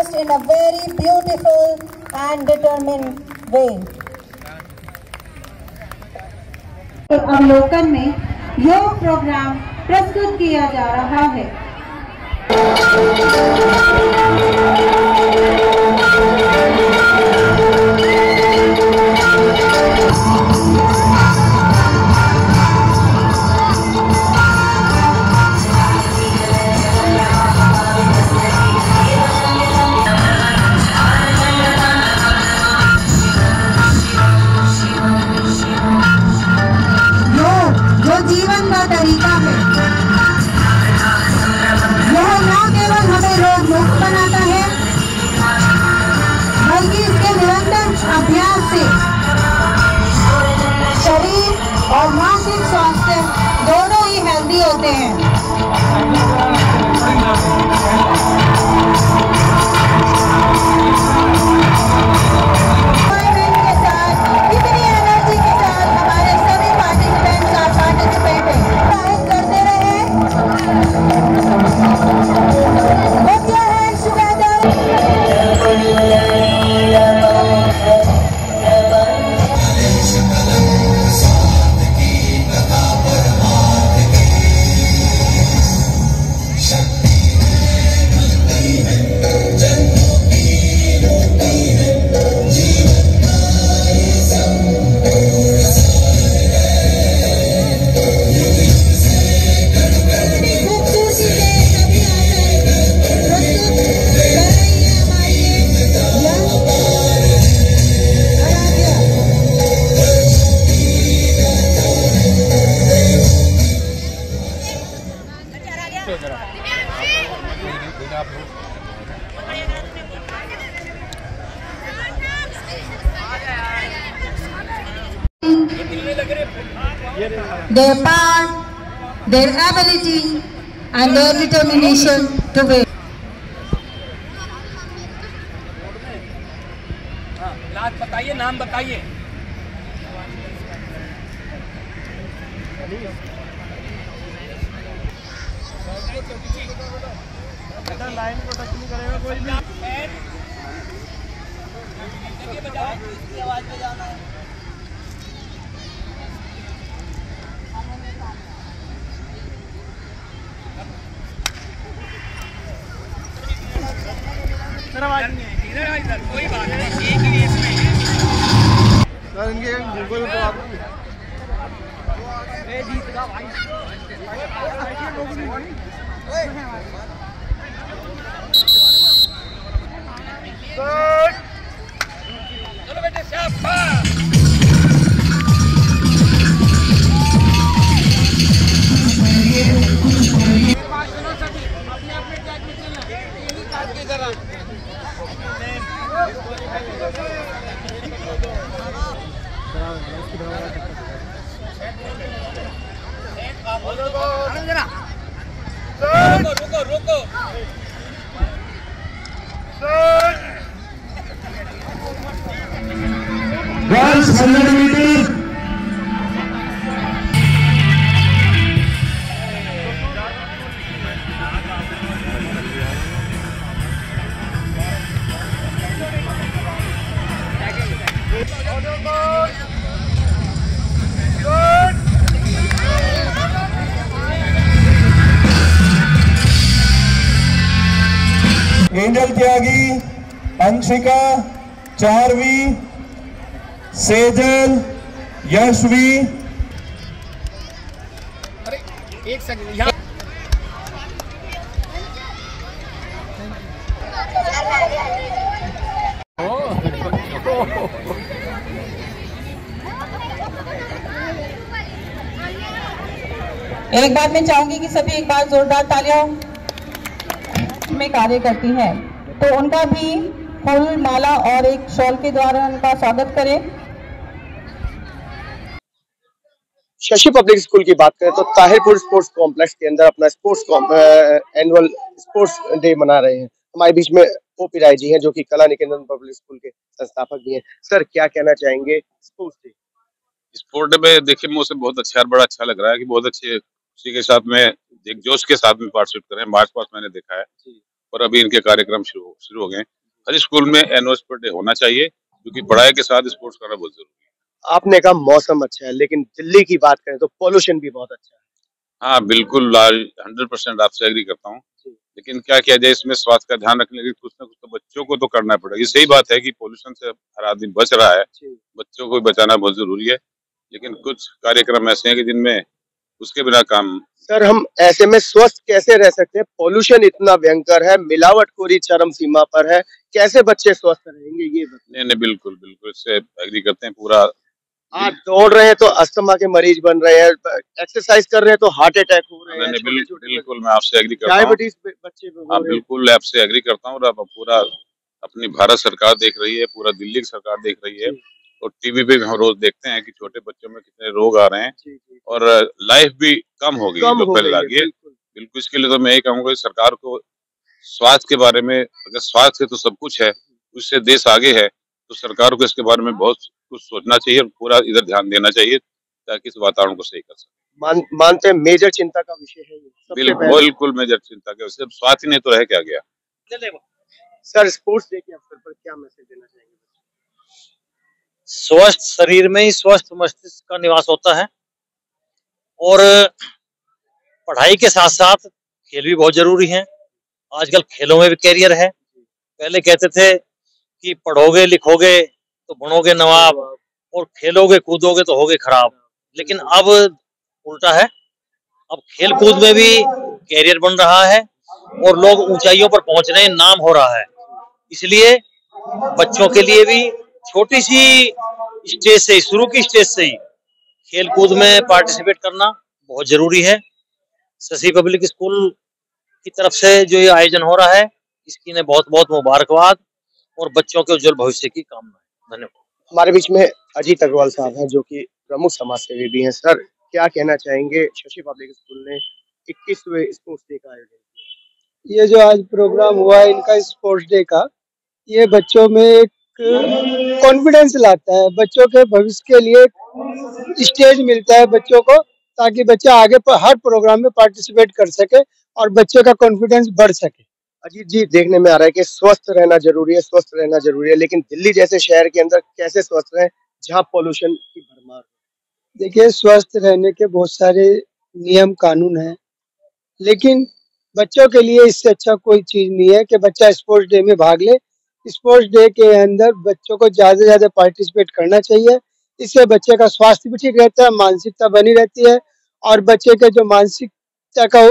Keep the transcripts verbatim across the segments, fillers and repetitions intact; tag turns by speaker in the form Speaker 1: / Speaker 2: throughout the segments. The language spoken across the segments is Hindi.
Speaker 1: discussed in a very beautiful and determined way.
Speaker 2: अवलोकन में योग प्रोग्राम प्रस्तुत किया जा रहा है। जीवन का तरीका है, यह न केवल हमें रोग मुक्त बनाता है, बल्कि इसके निरंतर अभ्यास से शरीर और मानसिक स्वास्थ्य दोनों ही हेल्दी होते हैं। Their power, their ability, and their determination to win.
Speaker 3: नाम बताइए, नाम बताइए। लाइन को टच नहीं करेगा कोई भी। आवाज पे जाना है। इधर आ इधर कोई बात नहीं, एक ही रेस में सर इनके गूगल पे आप ए जीत का भाई चलो बेटे शाबाश। अपने अपने ट्रैक में चलना, यही काट के जरा रुको रुको रुको
Speaker 4: एंजल त्यागी, अंशिका, चारवी, सेजल, यशवी।
Speaker 3: अरे एक सेकंड यहाँ
Speaker 1: एक बात मैं चाहूंगी कि सभी एक बार जोरदार तालियों में कार्य करती हैं, तो उनका भी फूल माला और एक शॉल के द्वारा उनका स्वागत करें।
Speaker 5: शशि पब्लिक स्कूल की बात करें तो ताहिरपुर स्पोर्ट्स कॉम्प्लेक्स के अंदर अपना स्पोर्ट्स एनुअल स्पोर्ट्स डे मना रहे हैं। हमारे बीच में ओपी राय जी हैं जो कि कला निकेतन पब्लिक स्कूल के संस्थापक भी हैं। सर क्या कहना चाहेंगे स्पोर्ट्स डे?
Speaker 6: स्पोर्ट में देखिए मुझे बहुत अच्छा और बड़ा अच्छा लग रहा है कि बहुत अच्छे उसी के साथ में एक जोश के साथ में पार्टिसिपेट करें। मार्च पास्ट मैंने देखा है और अभी इनके कार्यक्रम शुरू शुरू हो गए। हर स्कूल में एनुअल स्पोर्ट डे होना चाहिए, क्योंकि पढ़ाई के साथ स्पोर्ट्स करना बहुत जरूरी है।
Speaker 5: आपने कहा मौसम अच्छा है, लेकिन दिल्ली की बात करें तो पॉल्यूशन भी बहुत अच्छा है।
Speaker 6: हाँ बिल्कुल, हंड्रेड परसेंट आपसे एग्री करता हूँ। लेकिन क्या किया जाए, इसमें स्वास्थ्य का ध्यान रखने के लिए कुछ ना कुछ तो बच्चों को तो करना पड़ेगा। ये सही बात है कि पोल्यूशन से हर आदमी बच रहा है, बच्चों को बचाना बहुत जरूरी है, लेकिन कुछ कार्यक्रम ऐसे हैं कि जिनमें उसके बिना काम।
Speaker 5: सर, हम ऐसे में स्वस्थ कैसे रह सकते हैं? पोल्यूशन इतना भयंकर है, मिलावटखोरी चरम सीमा पर है, कैसे बच्चे स्वस्थ रहेंगे ये बताइए।
Speaker 6: नहीं नहीं बिल्कुल बिल्कुल, इससे एग्री करते हैं पूरा।
Speaker 5: आप दौड़ रहे हैं तो अस्थमा के मरीज बन रहे हैं, एक्सरसाइज कर रहे हैं तो हार्ट अटैक हो रहे हैं।
Speaker 6: बिल्कुल बिल्कुल, मैं आपसे एग्री करता हूँ।
Speaker 5: डायबिटीज बच्चे
Speaker 6: हाँ बिल्कुल, आपसे एग्री करता हूँ। और पूरा अपनी भारत सरकार देख रही है, पूरा दिल्ली की सरकार देख रही है, और टीवी पे हम रोज देखते हैं कि छोटे बच्चों में कितने रोग आ रहे हैं, और लाइफ भी कम हो गई जो पहले लगी है। बिल्कुल, इसके लिए तो मैं यही कहूँगा सरकार को स्वास्थ्य के बारे में, अगर स्वास्थ्य तो सब कुछ है, उससे देश आगे है, तो सरकार को इसके बारे में बहुत कुछ सोचना चाहिए और पूरा इधर ध्यान देना चाहिए, ताकि इस वातावरण को सही कर सके।
Speaker 5: मान, मानते हैं मेजर चिंता का विषय है ये।
Speaker 6: बिल्कुल बिल्कुल मेजर चिंता का विषय, स्वास्थ्य नहीं तो रह क्या गया।
Speaker 5: सर, स्पोर्ट्स डे के अवसर पर क्या मैसेज देना चाहेंगे?
Speaker 7: स्वस्थ शरीर में ही स्वस्थ मस्तिष्क का निवास होता है, और पढ़ाई के साथ साथ खेल भी बहुत जरूरी है। आजकल खेलों में भी कैरियर है। पहले कहते थे कि पढ़ोगे लिखोगे तो बनोगे नवाब, और खेलोगे कूदोगे तो होगे खराब, लेकिन अब उल्टा है। अब खेल कूद में भी कैरियर बन रहा है और लोग ऊंचाइयों पर पहुंच रहे हैं, नाम हो रहा है। इसलिए बच्चों के लिए भी छोटी सी स्टेज से ही, शुरू की स्टेज से ही खेल कूद में पार्टिसिपेट करना बहुत जरूरी है। शशि पब्लिक स्कूल की तरफ से जो ये आयोजन हो रहा है, इसकी ने बहुत बहुत मुबारकबाद और बच्चों के उज्जवल भविष्य की कामना। धन्यवाद।
Speaker 5: हमारे बीच में अजीत अग्रवाल साहब हैं, जो कि प्रमुख समाज सेवी भी हैं। सर, क्या कहना चाहेंगे? शशि पब्लिक स्कूल ने इक्कीसवें स्पोर्ट्स डे का आयोजन किया।
Speaker 8: ये जो आज प्रोग्राम हुआ है इनका स्पोर्ट्स डे का, ये बच्चों में एक कॉन्फिडेंस लाता है, बच्चों के भविष्य के लिए स्टेज मिलता है बच्चों को, ताकि बच्चा आगे पर हर प्रोग्राम में पार्टिसिपेट कर सके और बच्चों का कॉन्फिडेंस बढ़ सके।
Speaker 5: अजीत जी, देखने में आ रहा है कि स्वस्थ रहना जरूरी है, स्वस्थ रहना जरूरी है, लेकिन दिल्ली जैसे शहर के अंदर कैसे स्वस्थ रहें जहां पोल्यूशन की भरमार?
Speaker 8: देखिए, स्वस्थ रहने के बहुत सारे नियम कानून हैं, लेकिन बच्चों के लिए इससे अच्छा कोई चीज नहीं है कि बच्चा स्पोर्ट्स डे में भाग ले। स्पोर्ट्स डे के अंदर बच्चों को ज्यादा से ज्यादा पार्टिसिपेट करना चाहिए। इससे बच्चे का स्वास्थ्य भी ठीक रहता है, मानसिकता बनी रहती है, और बच्चे के जो मानसिकता का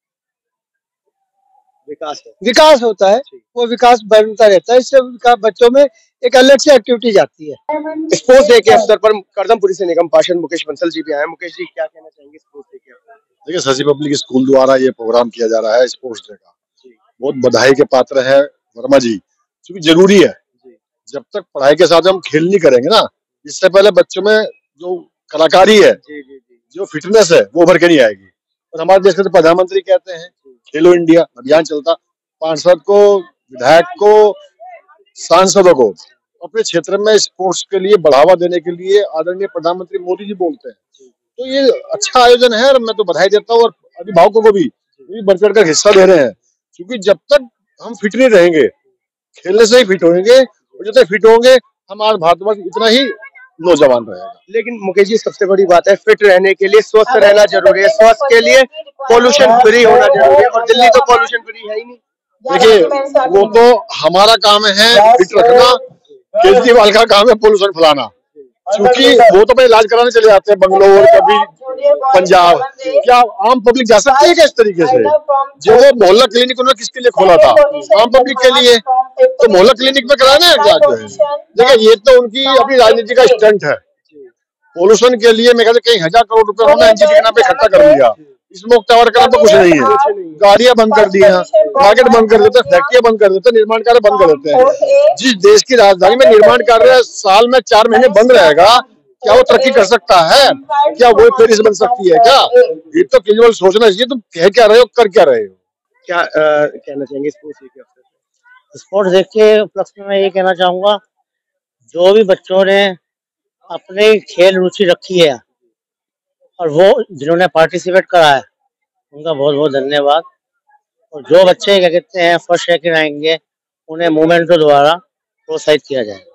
Speaker 5: विकास है
Speaker 8: विकास होता है, वो विकास बनता रहता है। इससे बच्चों में एक अलग से एक्टिविटी जाती है।
Speaker 5: स्पोर्ट्स डे के अवसर पर करदमपुरी से निगम पार्षद मुकेश बंसल जी भी आए। मुकेश जी, क्या कहना चाहेंगे स्पोर्ट्स डे के अवसर पर?
Speaker 9: देखिए, शशि पब्लिक स्कूल द्वारा ये प्रोग्राम किया जा रहा है स्पोर्ट्स डे का, बहुत बधाई के पात्र है वर्मा जी, क्योंकि जरूरी है। जब तक पढ़ाई के साथ हम खेल नहीं करेंगे ना, इससे पहले बच्चों में जो कलाकारी है, जो फिटनेस है, वो उभर के नहीं आएगी। और हमारे देश के तो प्रधानमंत्री कहते हैं खेलो इंडिया अभियान चलता, पार्षद को, विधायक को, सांसदों को अपने क्षेत्र में स्पोर्ट्स के लिए बढ़ावा देने के लिए आदरणीय प्रधानमंत्री मोदी जी बोलते हैं। तो ये अच्छा आयोजन है, और मैं तो बधाई देता हूँ, और अभिभावकों को भी बढ़ चढ़ कर हिस्सा ले रहे हैं, क्योंकि जब तक हम फिट नहीं रहेंगे, खेलने से ही फिट होंगे, और जितने फिट होंगे हमारा भारतवर्ष इतना ही नौजवान रहेगा।
Speaker 5: लेकिन मुकेश जी, सबसे बड़ी बात है फिट रहने के लिए स्वस्थ रहना जरूरी है, स्वस्थ के लिए पोल्यूशन फ्री होना जरूरी है, और दिल्ली तो पोल्यूशन फ्री है ही नहीं।
Speaker 9: देखिए, वो तो हमारा काम है फिट रखना, केजरीवाल का काम है पोल्यूशन फैलाना, क्योंकि वो तो अपने इलाज कराने चले जाते हैं बंगलोर, कभी पंजाब। क्या आम पब्लिक जा सकती है क्या इस तरीके से? जो वो मोहल्ला क्लिनिक उन्होंने किसके लिए खोला था? आम पब्लिक के लिए। तो मोहल्ला क्लिनिक में कराना है क्या? देखिए, ये तो उनकी अपनी राजनीति का स्टंट है। पोल्यूशन के लिए मैं कहते कई हजार करोड़ रुपए उन्होंने एनजीटी के नाम पे इकट्ठा कर लिया। स्मोक टावर का नाम तो कुछ नहीं है, गाड़ियां बंद कर दी हैं, मार्केट बंद कर देते, फैक्ट्रियां बंद कर देते, निर्माण कार्य बंद कर देते हैं। जिस देश की राजधानी में निर्माण कार्य साल में चार महीने बंद रहेगा, क्या वो तरक्की कर सकता है? क्या वो पेरिस बन सकती है क्या? ये तो केजरीवाल सोचना चाहिए, तुम कह क्या रहे हो, कर क्या रहे हो?
Speaker 5: क्या आ, कहना चाहेंगे स्पोर्ट्स डे के अवसर पर?
Speaker 7: स्पोर्ट्स डे के उपलक्ष्य में मैं ये कहना चाहूंगा, जो भी बच्चों ने अपने खेल रुचि रखी है और वो जिन्होंने पार्टिसिपेट करा है, उनका बहुत बहुत धन्यवाद। और जो बच्चे क्या कहते हैं फर्स्ट सेकंड आएंगे उन्हें मोमेंटो द्वारा प्रोत्साहित किया जाए।